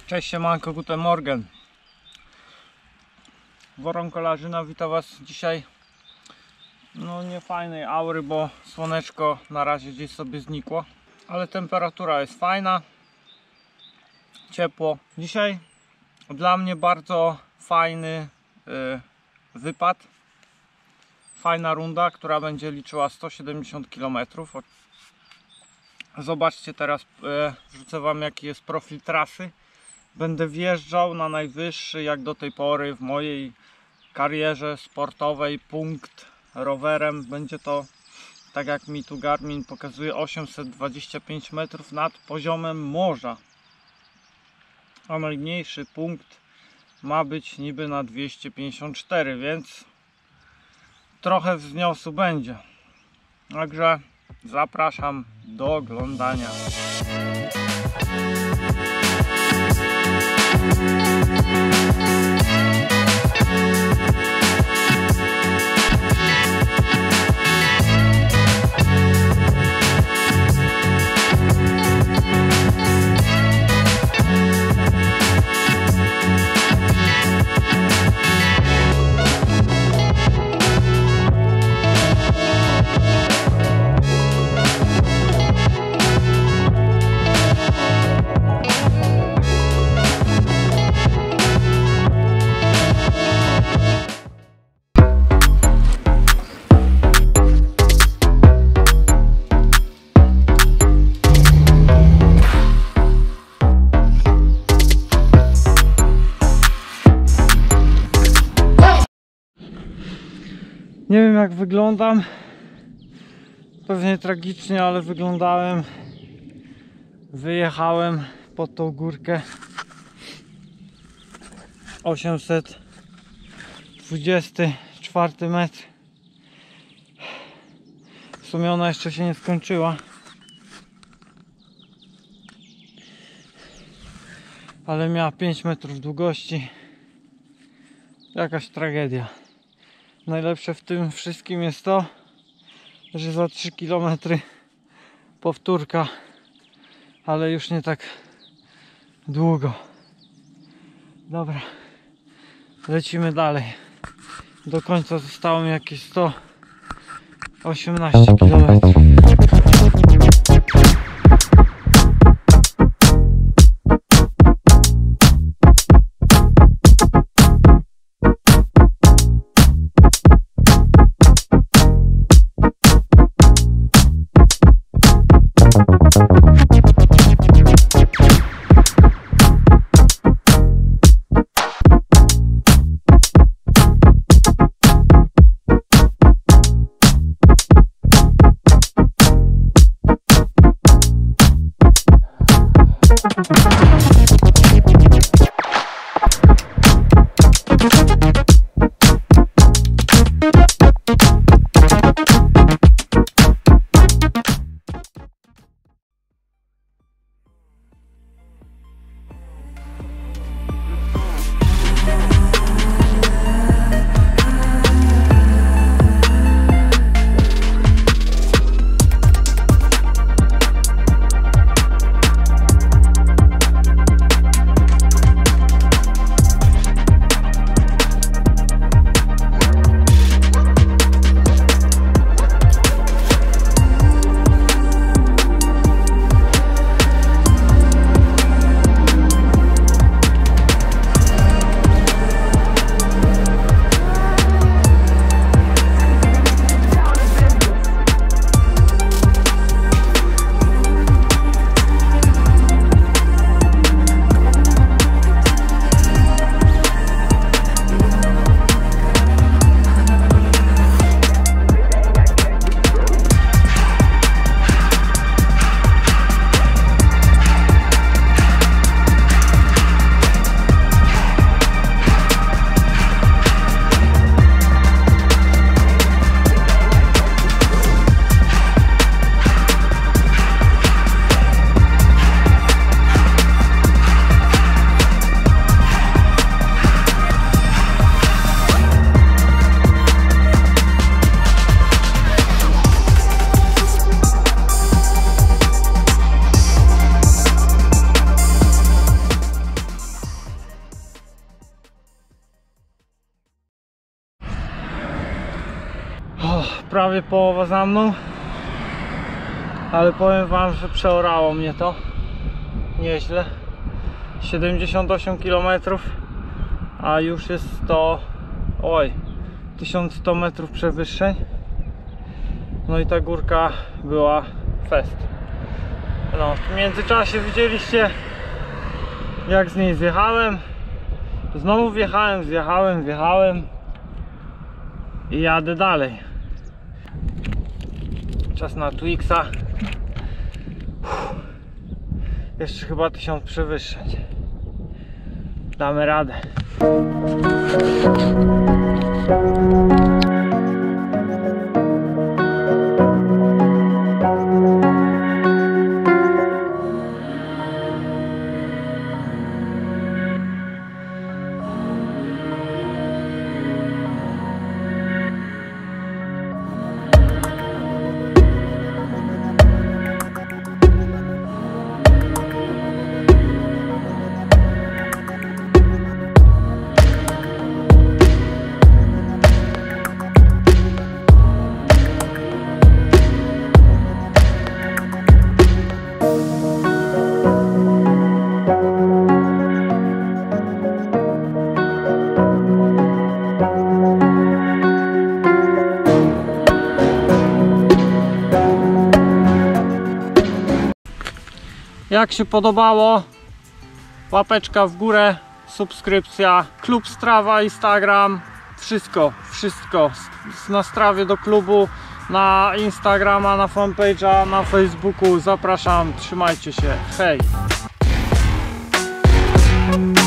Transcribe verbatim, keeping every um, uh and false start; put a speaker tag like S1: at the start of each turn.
S1: Cześć, siemanko, guten Morgen. Woronkolarzyna wita Was dzisiaj. No nie fajnej aury, bo słoneczko na razie gdzieś sobie znikło, ale temperatura jest fajna, ciepło. Dzisiaj dla mnie bardzo fajny yy, wypad, fajna runda, która będzie liczyła sto siedemdziesiąt kilometrów. Zobaczcie teraz, yy, wrzucę Wam jaki jest profil trasy. Będę wjeżdżał na najwyższy jak do tej pory w mojej karierze sportowej punkt rowerem. Będzie to, tak jak mi tu Garmin pokazuje, osiemset dwadzieścia pięć metrów nad poziomem morza. A najmniejszy punkt ma być niby na dwieście pięćdziesiąt cztery, więc trochę wzniosu będzie. Także zapraszam do oglądania. Nie wiem jak wyglądam, pewnie tragicznie, ale wyglądałem. Wyjechałem pod tą górkę osiemset dwudziesty czwarty metr. W sumie ona jeszcze się nie skończyła, ale miała pięć metrów długości. Jakaś tragedia. Najlepsze w tym wszystkim jest to, że za trzy kilometry powtórka, ale już nie tak długo. Dobra, lecimy dalej. Do końca zostało mi jakieś sto osiemnaście kilometrów. prawie połowa za mną, ale powiem wam, że przeorało mnie to nieźle. siedemdziesiąt osiem kilometrów, a już jest to oj tysiąc sto metrów przewyższeń. No i ta górka była fest. No, w międzyczasie widzieliście, jak z niej zjechałem. Znowu wjechałem, zjechałem, wjechałem i jadę dalej. Czas na Twixa. Uff. Jeszcze chyba tysiąc przewyższeń. Damy radę. Jak się podobało, łapeczka w górę, subskrypcja, klub Strava, Instagram, wszystko, wszystko na Strawie do klubu, na Instagrama, na fanpage'a, na Facebooku. Zapraszam, trzymajcie się, hej!